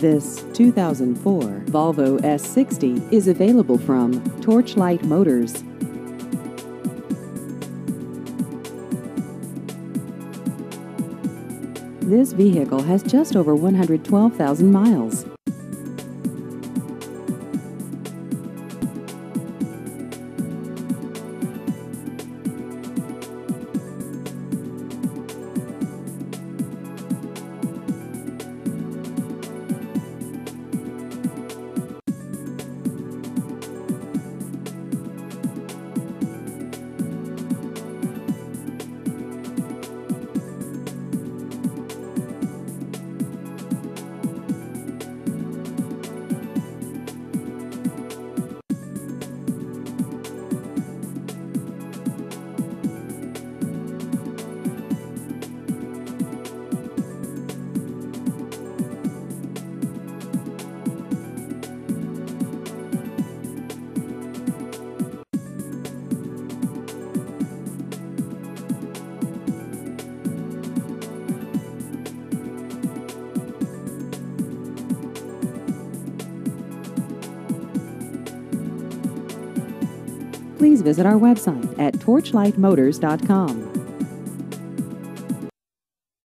This 2004 Volvo S60 is available from Torchlight Motors. This vehicle has just over 112,000 miles. Please visit our website at torchlightmotors.com.